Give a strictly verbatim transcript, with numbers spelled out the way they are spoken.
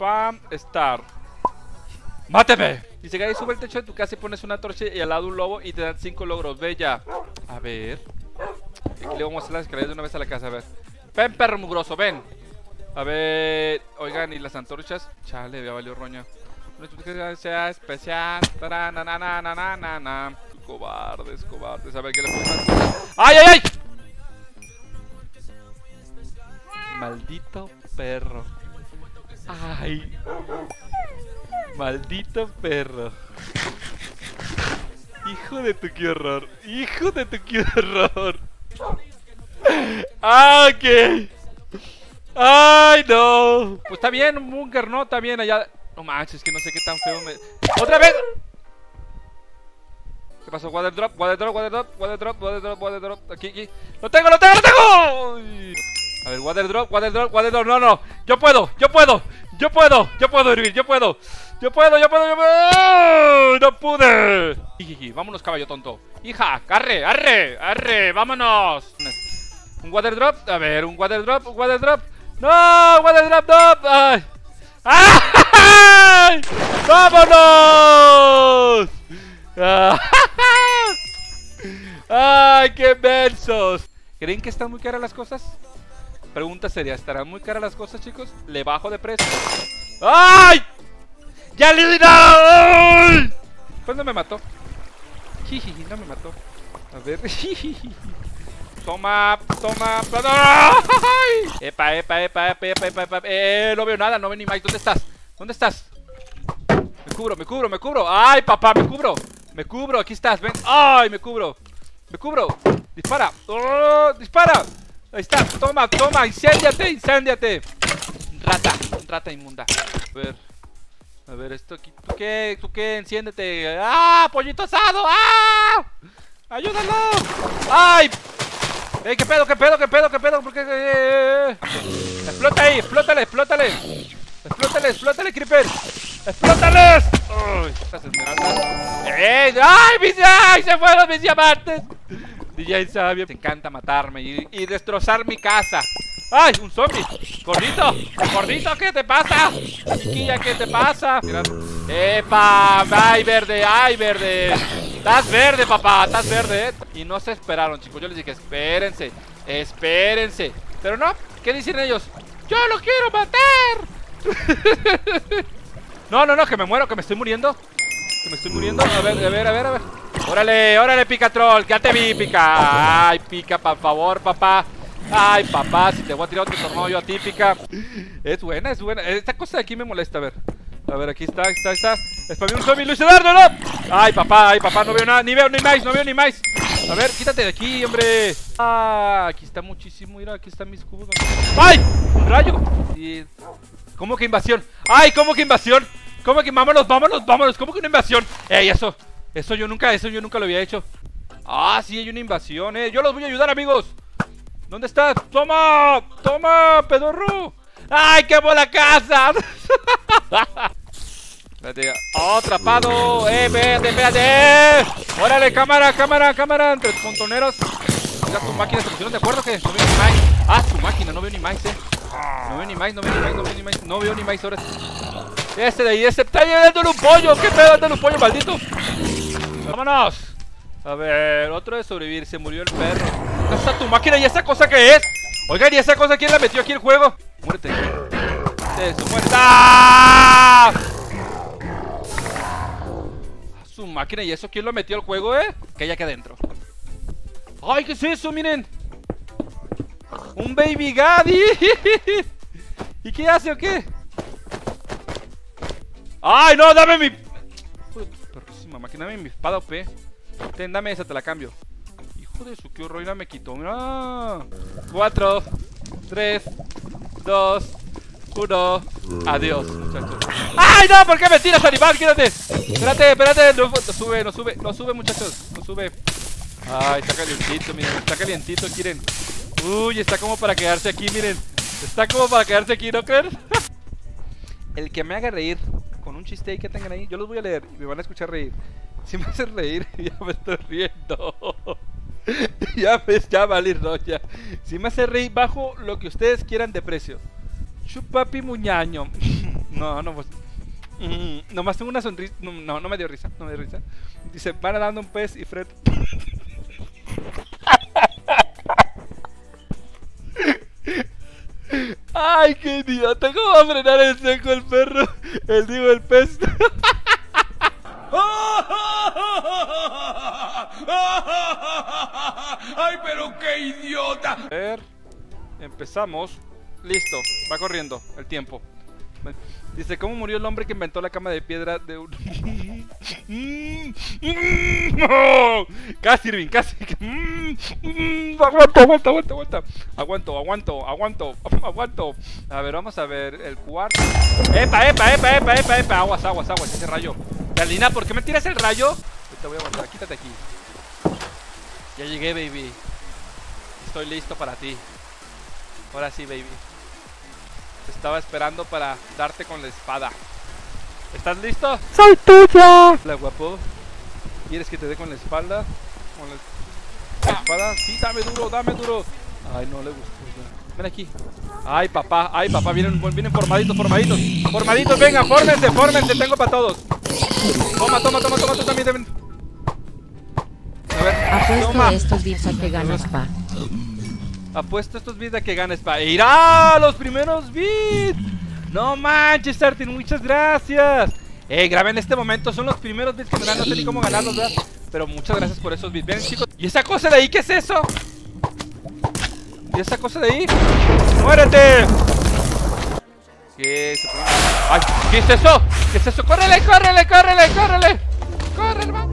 Spam Star. ¡Máteme! Dice que ahí sube el techo de tu casa y pones una torcha y al lado un lobo y te dan cinco logros. Ve ya. A ver. Aquí le vamos a hacer las escaleras de una vez a la casa, a ver. Ven, perro mugroso, ven. A ver. Oigan, ¿y las antorchas? Chale, ya valió roña. No sea especial. Tarananananana. Cobardes, cobardes. A ver, ¿qué le ponemos? ¡Ay, ay, ay! Maldito perro. Ay. Maldito perro. Hijo de tu qué horror. Hijo de tu qué horror. Ah, ok. Ay, no. Pues está bien, un búnker, ¿no? Está bien allá. No manches, que no sé qué tan feo me... ¡Otra vez! ¿Qué pasó? Water drop, water drop, water drop, water drop, water drop, water drop. Aquí, aquí. ¡Lo tengo, lo tengo, lo tengo! Uy. A ver, water drop, water drop, water drop. No, no. Yo puedo, yo puedo. Yo puedo, yo puedo hervir, yo puedo. Yo puedo, yo puedo, yo puedo. No pude. Jijiji, vámonos, caballo tonto. Hija, arre, arre, arre, vámonos. Un water drop, a ver, un water drop, un water drop. No, water drop, no. Ay. ¡Ay! ¡Vámonos! ¡Ay, qué mensos! ¿Creen que están muy caras las cosas? Pregunta seria, ¿estarán muy caras las cosas, chicos? ¿Le bajo de precio? ¡Ay! ¡Ya le di nada! Pues no me mató. Jijiji, no me mató. A ver. Toma, toma. ¡Ay! Epa, epa, epa, epa, epa, epa, epa. Eh, no veo nada, no veo ni más. ¿Dónde estás? ¿Dónde estás? Me cubro, me cubro, me cubro. ¡Ay, papá, me cubro! Me cubro, aquí estás, ven. ¡Ay, me cubro! Me cubro. Dispara. Oh, dispara. Ahí está, toma, toma, incéndiate, incéndiate. Rata, rata inmunda. A ver, a ver, esto aquí. ¿Tú qué? ¿Tú qué? Enciéndete. ¡Ah, pollito asado! ¡Ah! ¡Ayúdalo! ¡Ay! ¡Ey, qué pedo, qué pedo, qué pedo, qué pedo! ¿Por qué? Eh, eh, eh. ¡Explota ahí! ¡Explótale, explótale! ¡Explótale, explótale, creeper! ¡Explótales! ¡Uy! Estas esmeraldas. ¡Ey! ¡Ay, mis! ¡Ay, se fueron mis diamantes! D J Sabio. Te encanta matarme y, y destrozar mi casa. ¡Ay! ¡Un zombie! ¡Gordito! ¡Gordito! ¿Qué te pasa? Chiquilla, ¿qué te pasa? ¡Epa! ¡Ay, verde! ¡Ay, verde! ¡Estás verde, papá! ¡Estás verde, eh! Y no se esperaron, chicos. Yo les dije, espérense. Espérense. Pero no. ¿Qué dicen ellos? ¡Yo lo quiero matar! No, no, no. Que me muero. Que me estoy muriendo. Que me estoy muriendo. A ver, a ver, a ver, a ver. ¡Órale! ¡Órale, Picatrol! ¡Ya te vi, Pica! ¡Ay, Pica, por favor, papá! ¡Ay, papá! Si te voy a tirar otro tornado yo a ti, Pica. Es buena, es buena. Esta cosa de aquí me molesta, a ver. A ver, aquí está, ahí está, ahí está. Spamé un zombie, Luis Eduardo, no. ¡Ay, papá! ¡Ay, papá! No veo nada, ni veo ni más, no veo ni más. A ver, quítate de aquí, hombre. Ah, aquí está muchísimo. Mira, aquí están mis cubos. ¡Ay! ¡Un rayo! Sí. ¿Cómo que invasión? ¡Ay! ¿Cómo que invasión? ¿Cómo que vámonos, vámonos, vámonos? ¿Cómo que una invasión? ¡Ey, eso! Eso yo nunca, eso yo nunca lo había hecho. Ah, sí, hay una invasión, eh. Yo los voy a ayudar, amigos. ¿Dónde estás? ¡Toma! ¡Toma, pedorro! ¡Ay, quemó la casa! Espérate. ¡Oh, atrapado! ¡Eh, espérate, espérate! ¡Órale, cámara, cámara, cámara! Entre montoneros. Mira, tu máquina se pusieron de acuerdo que no veo ni más. Ah, su máquina, no veo ni más, eh. No veo ni más, no veo ni más, no veo ni más. No veo ni más ahora. Este de ahí, este está dándole un pollo. ¿Qué pedo? Dándole un pollo, maldito. ¡Vámonos! A ver, otro de sobrevivir. Se murió el perro. ¿Dónde está tu máquina? ¿Y esa cosa qué es? Oigan, ¿y esa cosa quién la metió aquí el juego? Muérete. Eso, muérete. ¡Ah! Su máquina, ¿y eso quién lo metió al juego, eh? Que hay aquí adentro. ¡Ay, qué es eso! Miren. Un baby gaddy. ¿Y qué hace o qué? ¡Ay, no! ¡Dame mi... perrísima máquina! Dame mi espada O P. Ten, dame esa, te la cambio. Hijo de su que horror, me quitó. Mira. Cuatro, tres, dos, uno. Adiós, muchachos. ¡Ay, no! ¿Por qué me tiras, animal? Quédate. Espérate, espérate. No, no sube, no sube, no sube, muchachos. No sube. Ay, está calientito, miren. Está calientito, quieren. Uy, está como para quedarse aquí, miren. Está como para quedarse aquí, ¿no creen? El que me haga reír con un chiste ahí que tengan ahí, yo los voy a leer y me van a escuchar reír. Si me hacen reír, ya me estoy riendo. Ya ves, ya vale, no, ya. Si me hace reír, bajo lo que ustedes quieran de precio. Chupapi muñaño. No, no, pues. Mm, nomás tengo una sonrisa. No, no, no me dio risa. No me dio risa. Dice, van dando un pez y Fred. Ay, qué idiota. ¿Cómo va a frenar el seco el perro? El digo, el pez. ¡Ay, pero qué idiota! A ver, empezamos. Listo, va corriendo el tiempo. Dice, ¿cómo murió el hombre que inventó la cama de piedra de un... Casi, Irving, casi. Aguanto, aguanto, aguanto, aguanto. Aguanto, aguanto, aguanto, aguanto. A ver, vamos a ver el cuarto. ¡Epa, epa, epa, epa, epa, epa! Aguas, aguas, aguas, ese rayo. Galina, ¿por qué me tiras el rayo? Te voy a aguantar, quítate aquí. Ya llegué, baby. Estoy listo para ti. Ahora sí, baby. Te estaba esperando para darte con la espada. ¿Estás listo? ¡Soy tuya! Hola, guapo. ¿Quieres que te dé con la espalda? ¿Con la, la espada? Sí, dame duro, dame duro. Ay, no le gustó. Ven aquí. Ay, papá, ay, papá. Vienen, vienen formaditos, formaditos. Formaditos, venga, fórmense, fórmense. Tengo para todos. Toma, toma, toma, toma. Tú también deben. A ver, Apuesto toma. estos bits a que ganas, pa. Apuesto estos bits a que ganes, pa. ¡Irá! ¡Los primeros bits! No manches, Artin, muchas gracias. Eh, grabé en este momento, son los primeros bits que me dan, no sé ni cómo ganarlos, ¿verdad? Pero muchas gracias por esos bits. Ven, chicos. ¿Y esa cosa de ahí qué es eso? ¿Y esa cosa de ahí? ¡Muérete! ¿Qué, se puede... ¡Ay! ¿Qué es eso? ¿Qué es eso? ¡Córrele, córrele, córrele, córrele! ¡Córrele, vamos!